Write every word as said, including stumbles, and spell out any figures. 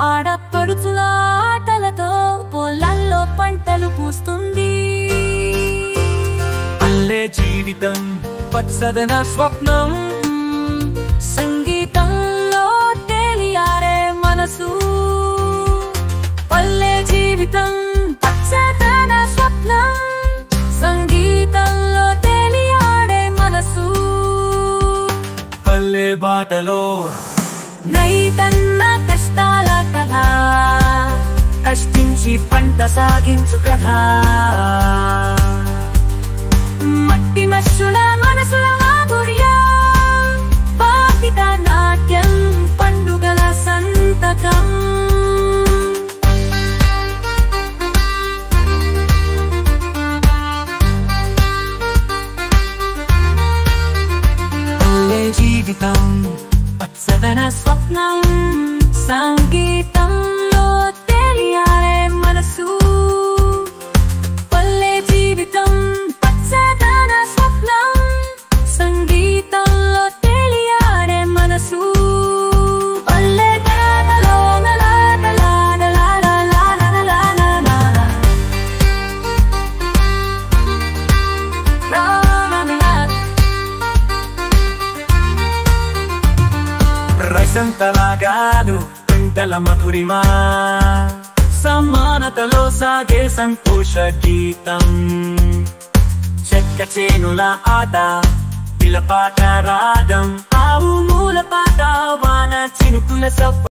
ఆడపడుచుల ఆటలతో పొలాల్లో పంటలు పూస్తుంది. పల్లె జీవితం పచ్చదన స్వప్నం, సంగీతంలో తేలియాడే మనసు. పల్లె జీవితం పచ్చదన స్వప్నం, సంగీతంలో తేలియాడే మనసు. పల్లె బాటలో రైతన్న కష్టాల కథ, కష్టించి పంట సాగించు కథ. మట్టి మనుషుల మనసుల మాధుర్యం, బాధిత నాట్యం పండుగల సంతకం. పల్లె జీవితం పచ్చదన స్వప్నం, సంగీతంలో తేలియాడే మనసు. పల్లె జీవితం పచ్చదన స్వప్నం, సంగీతంలో తేలియాడే మనసు. పల్లె కథలో రైసంతలాగాను పెంటల మధురిమా, సమానతలో సాగే సంతోష గీతం. చెక్క చేనుల ఆట, పిల్లపాట రాగం, ఆవు మూల పాట, వాన చినుకుల సప్ప.